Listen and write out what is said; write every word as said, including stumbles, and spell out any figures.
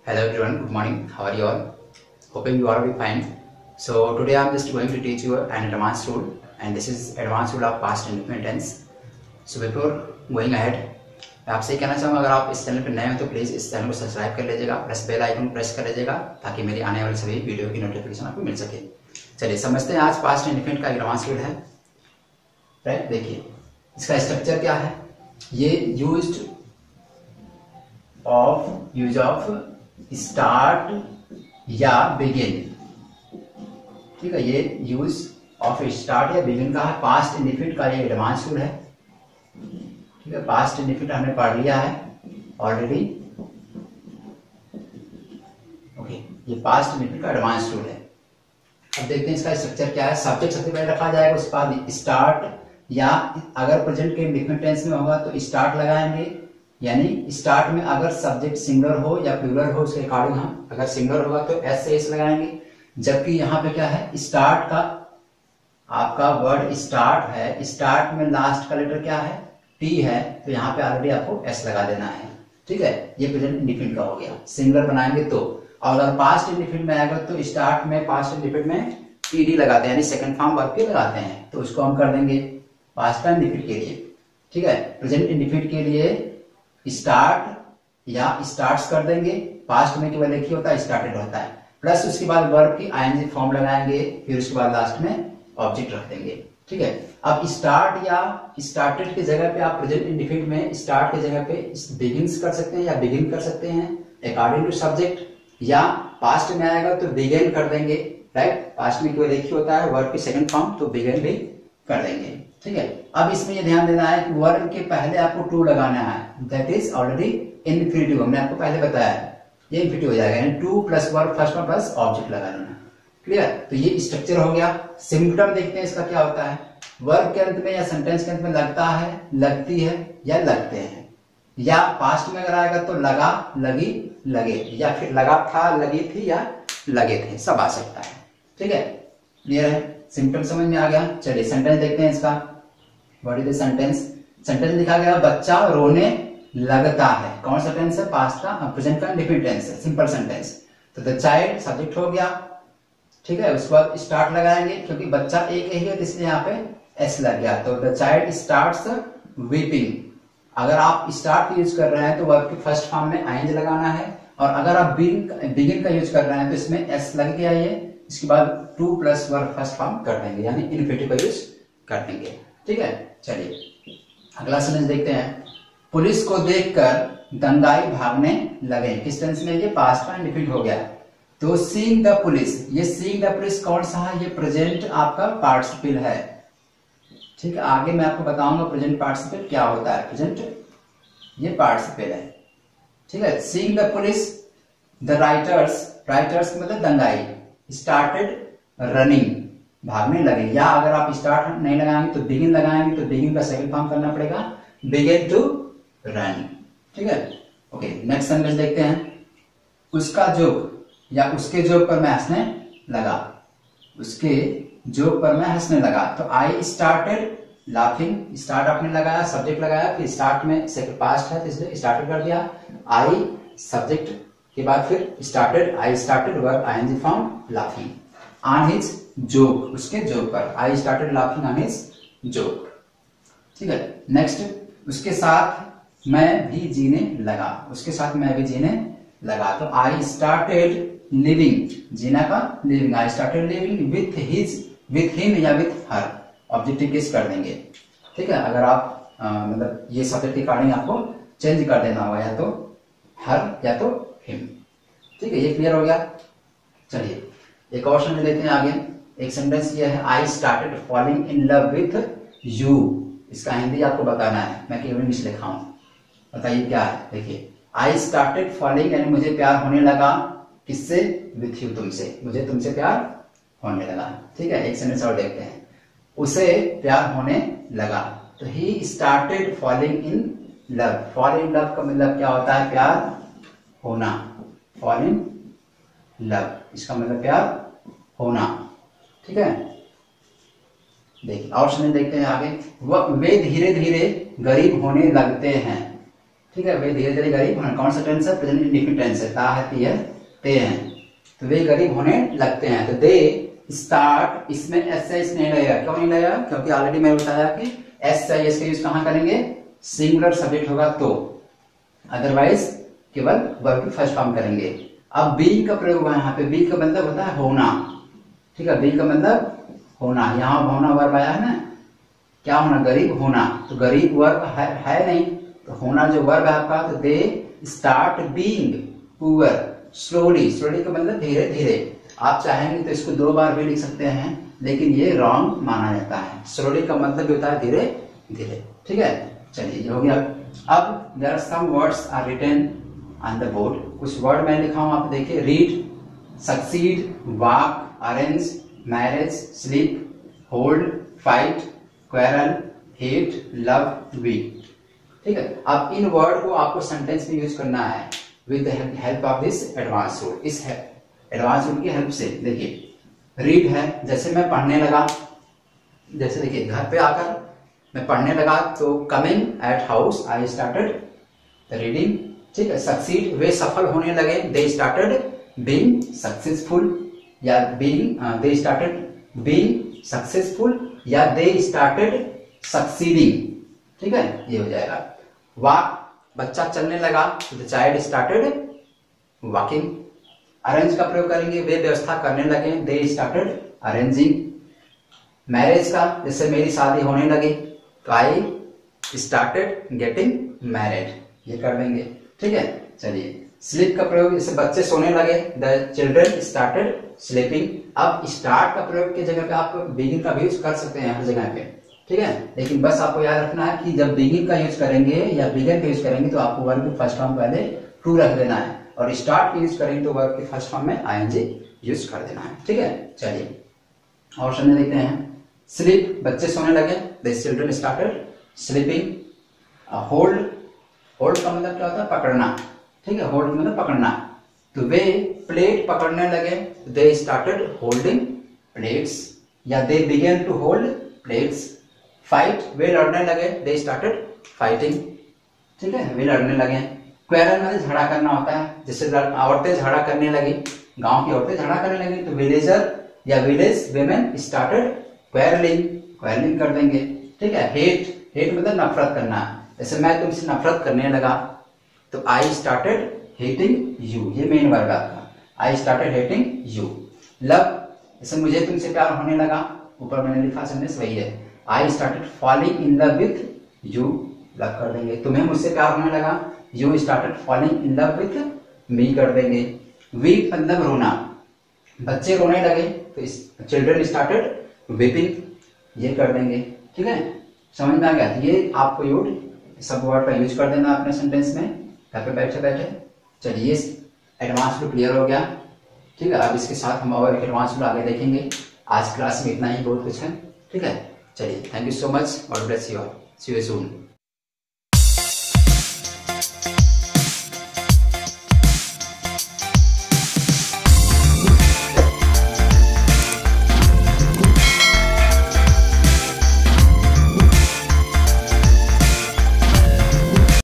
Hello everyone, good morning. How are you all? Hoping you all will be fine. So today I am just going to teach you an advanced rule, and this is advanced rule of past indefinite tense. So before going ahead, मैं आपसे कहना चाहूँगा अगर आप इस channel पर नए हो तो प्लीज़ इस चैनल को सब्सक्राइब कर लीजिएगा, प्लस बेल आइकन प्रेस कर लीजिएगा ताकि मेरी आने वाली सभी वीडियो की नोटिफिकेशन आपको मिल सके। चलिए समझते हैं आज पास्ट इंडेफिनिट का एडवांस रूल है। राइट, देखिए इसका स्ट्रक्चर क्या है। ये used of use of start या बिगिन, ठीक है, ये यूज ऑफ स्टार्ट या बिगिन का है। पास्ट इंडेफिनिट का ये एडवांस रूल है, ठीक है। पास्ट इंडेफिनिट हमने पढ़ लिया है ऑलरेडी। ओके, ये पास्ट इंडेफिनिट का एडवांस रूल है। अब देखते हैं इसका स्ट्रक्चर क्या है। सब्जेक्ट सबसे पहले रखा जाएगा, उसके बाद स्टार्ट, या अगर प्रेजेंट के इंडेफिनिट टेंस में होगा तो स्टार्ट लगाएंगे, यानी स्टार्ट में अगर सब्जेक्ट सिंगुलर हो या प्लूरल हो उसके अकॉर्डिंग हम, अगर सिंगुलर होगा तो एस से एस लगाएंगे। जबकि यहाँ पे क्या है, स्टार्ट का आपका वर्ड स्टार्ट है, स्टार्ट में लास्ट का लेटर क्या है, टी है, तो यहाँ पे ऑलरेडी आपको एस लगा देना है, ठीक है। ये प्रेजेंट इंडेफिनिट का हो गया। सिंगुलर बनाएंगे तो, और अगर पास्ट इंडेफिनिट में आएगा तो स्टार्ट में पास्ट इंडेफिनिट में टीडी लगाते हैं, यानी सेकंड फॉर्म वर्ब के लगाते हैं, तो उसको हम कर देंगे पास्ट का इंडेफिनिट के लिए, ठीक है। प्रेजेंट इंडेफिनिट के लिए स्टार्ट या स्टार्ट्स कर देंगे, पास्ट में केवल एक ही होता है, स्टार्टेड होता है, प्लस उसके बाद वर्ब की आईएनजी फॉर्म लगाएंगे, फिर उसके बाद लास्ट में ऑब्जेक्ट रख देंगे, ठीक है। अब स्टार्ट या स्टार्टेड की जगह पे आप प्रेजेंट इंडेफिनिट में स्टार्ट की जगह पे बिगिंस कर सकते हैं या बिगिन कर सकते हैं अकॉर्डिंग टू सब्जेक्ट, या पास्ट में आएगा तो बिगिन कर देंगे। राइट, पास्ट में केवल एक ही होता है वर्ब की सेकंड फॉर्म, तो बिगिन भी कर देंगे, ठीक है। अब इसमें ये ध्यान देना है कि वर्ब के पहले आपको टू लगाना है, दैट इज ऑलरेडी इन्फिनिटिव, हमने आपको पहले बताया है, ये इन्फिनिटिव हो जाएगा, यानी टू प्लस वर्ब फर्स्ट में प्लस ऑब्जेक्ट लगा देना। क्लियर, तो ये स्ट्रक्चर हो गया। सिम्पटम देखते हैं इसका क्या होता है। वर्ब के अंत में या सेंटेंस के अंत में लगता है, लगती है या लगते हैं, या पास्ट में अगर आएगा तो लगा, लगी, लगे, या फिर लगा था, लगी थी, या लगे थे, सब आ सकता है, ठीक है। क्लियर है, सिम्पटम समझ में आ गया। चलिए सेंटेंस देखते हैं इसका। What is the sentence. Sentence लिखा गया बच्चा रोने लगता है। कौन सा टेंस है, पास्ट का, प्रेजेंट का इंडेफिनिट टेंस है, सिंपल सेंटेंस। तो द चाइल्ड सब्जेक्ट हो गया, ठीक है। उसके बाद स्टार्ट लगाएंगे, क्योंकि बच्चा एक ही है तो इसलिए यहाँ पे एस लग गया, तो द चाइल्ड स्टार्ट्स वीपिंग। अगर आप स्टार्ट यूज कर रहे हैं तो वर्ब के फर्स्ट फॉर्म में आईएनजी लगाना है, और अगर आप बिगिन बिगिन का यूज कर रहे हैं तो इसमें एस लग गया ये, इसके बाद to plus verb first form कर देंगे, यानी इन्फिनिटिव का यूज कर देंगे, ठीक है। चलिए अगला सेंटेंस देखते हैं। पुलिस को देखकर दंगाई भागने लगे। किस टेंस में, ये पास्ट का इंडेफिनिट हो गया। तो सीइंग द पुलिस, ये सीइंग द पुलिस कौन सा है, ये प्रेजेंट आपका पार्टिसिपल है, ठीक है। आगे मैं आपको बताऊंगा प्रेजेंट पार्टिसिपल क्या होता है। प्रेजेंट ये पार्टिसिपल है, ठीक है। Seeing the police, the rioters, rioters मतलब दंगाई, स्टार्टेड रनिंग, भागने लगे। या अगर आप स्टार्ट नहीं लगाएंगे तो बिगिन लगाएंगे, तो बिगिन का सेकंड फॉर्म करना पड़ेगा, बिगिन टू रन, ठीक है। ओके, नेक्स्ट सेंटेंस देखते हैं। उसका जोक या उसके जोक पर मैं हंसने लगा, उसके जोक पर मैं हंसने लगा। तो आई स्टार्टेड लाफिंग, स्टार्ट आपने लगाया, सब्जेक्ट लगाया, फिर स्टार्ट में सेकंड पास्ट है तो इसलिए स्टार्टेड कर दिया। आई सब्जेक्ट के बाद फिर started, I started verb ING form laughing on his joke, उसके जोक पर। I started laughing on his joke, ठीक है। नेक्स्ट, उसके साथ मैं भी जीने लगा, उसके साथ मैं भी जीने लगा। तो आई स्टार्टेड लिविंग, जीना का living, I started living with his, with him या विथ हर, ऑब्जेक्टिव केस कर देंगे, ठीक है। अगर आप आ, मतलब ये सब्जेक्ट के अकॉर्डिंग आपको चेंज कर देना होगा, या तो हर या तो हिम, ठीक है। ये क्लियर हो गया। चलिए एक और सेंटेंस देखते हैं आगे। एक सेंटेंस ये है, I started falling in love with you. इसका हिंदी आपको बताना है, मैं केवल इंग्लिश लिखा हूं, बताइए क्या है। देखिए आई स्टार्टेड फॉलिंग, यानी मुझे प्यार होने लगा, किससे, विथ यू, तुमसे, मुझे तुमसे प्यार होने लगा, ठीक है। एक सेंटेंस और देखते हैं। उसे प्यार होने लगा, तो he started falling in love. Fall in love का मतलब क्या होता है, प्यार होना, फॉल इन लव, इसका मतलब प्यार होना, ठीक है। देखिए और सेंटेंस देखते हैं आगे। वह वे धीरे धीरे गरीब होने लगते हैं। ठीक है, वे धीरे धीरे गरीब होने, कौन सा टेंस है, प्रेजेंट इंडेफिनिट टेंस है, ता है, ती है, ते हैं, तो वे गरीब होने लगते हैं। तो दे स्टार्ट, इसमें एस आई एस नहीं लगेगा, क्यों नहीं लगेगा, क्योंकि ऑलरेडी मैंने बताया कि एस आई एस का यूज कहाँ करेंगे, सिंगुलर सब्जेक्ट होगा तो, अदरवाइज केवल वर्ब की फर्स्ट फॉर्म करेंगे। अब बीइंग का प्रयोग हुआ यहाँ पे, बीइंग का मतलब होता है होना, ठीक है, बीइंग का मतलब होना, यहाँ होना वर्ब आया है ना, क्या होना, गरीब होना, तो गरीब वर्ब है, है नहीं, तो होना जो वर्ब है आपका, तो they start being poor slowly, slowly का मतलब धीरे धीरे, आप चाहेंगे तो इसको दो बार भी लिख सकते हैं, लेकिन ये रॉन्ग माना जाता है, स्लोली का मतलब होता है धीरे धीरे, ठीक है। चलिए ये हो गया। अब there are some words are written on the board, कुछ वर्ड मैं लिखा हूं, आप देखिए, read, succeed, walk, arrange, marriage, sleep, hold, fight, quarrel, hate, love, weep, ठीक है। अब इन वर्ड को आपको सेंटेंस में यूज करना है with the help of this advance rule, इस एडवांस रूल की हेल्प से। देखिए रीड है, जैसे मैं पढ़ने लगा, जैसे देखिए घर पे आकर मैं पढ़ने लगा, तो coming at house I started the reading, ठीक है। सक्सीड, वे सफल होने लगे, दे स्टार्टेड बीइंग सक्सेसफुल, या being they started being successful, या दे स्टार्टेड सक्सीडिंग, ठीक है, ये हो जाएगा। वॉक, बच्चा चलने लगा, the child started walking. Arrange का प्रयोग करेंगे, वे व्यवस्था करने लगे, दे स्टार्टेड अरेंजिंग। मैरिज का, जैसे मेरी शादी होने लगी, तो आई स्टार्टेड गेटिंग मैरिड, ये कर देंगे, ठीक है। चलिए स्लीप का प्रयोग, जैसे बच्चे सोने लगे, द चिल्ड्रन स्टार्टेड स्लीपिंग। अब स्टार्ट का प्रयोग की जगह पे आप बिगिन का भी यूज कर सकते हैं हर जगह पे, ठीक है, लेकिन बस आपको याद रखना है कि जब बिगिन का यूज करेंगे या बिगिन का यूज करेंगे तो आपको वर्ब की फर्स्ट फॉर्म पहले टू रख देना है, और स्टार्ट की यूज करेंगे तो वर्ब की फर्स्ट फॉर्म में आईएनजी यूज कर देना है, ठीक है। चलिए और समझ देखते हैं। स्लीप, बच्चे सोने लगे, the children started sleeping. Hold, hold का मतलब क्या होता है, पकड़ना, ठीक है, होल्ड मतलब पकड़ना, तो वे प्लेट पकड़ने लगे, दे स्टार्टेड होल्डिंग प्लेट्स, या they began to hold plates. Fight, वे लड़ने लगे, दे स्टार्टेड फाइटिंग, ठीक है, वे लड़ने लगे। क्वेरल मतलब झगड़ा करना होता है, जैसे औरतें झगड़ा करने लगी, गांव की औरतें झगड़ा करने लगी, तो विलेजर या village women started quarrelling, quarrelling कर देंगे, ठीक है। हेट, हेट मतलब नफरत करना, जैसे मैं तुमसे नफरत करने लगा, तो आई स्टार्टेड हेटिंग यू, ये मेन वर्ब है आपका, I started hating you. Love, जैसे मुझे तुमसे प्यार होने लगा, ऊपर मैंने लिखा सेंटेंस वही है, I started falling in love with you, love कर देंगे। तुम्हें मुझसे प्यार होने लगा, you started falling in love with me कर देंगे। वीप मतलब रोना, बच्चे रोने लगे, तो चिल्ड्रन स्टार्टेड वीपिंग, ये कर देंगे, ठीक है, समझ में आ गया। ये आपको यूज सब वर्ड का यूज कर देना अपने सेंटेंस में घर पे बैठे बैठे। चलिए एडवांस रूल क्लियर हो गया, ठीक है। अब इसके साथ हम और एडवांस रूल आगे देखेंगे। आज क्लास में इतना ही, बहुत कुछ है, ठीक है। चलिए thank you so much, God bless you all, see you soon.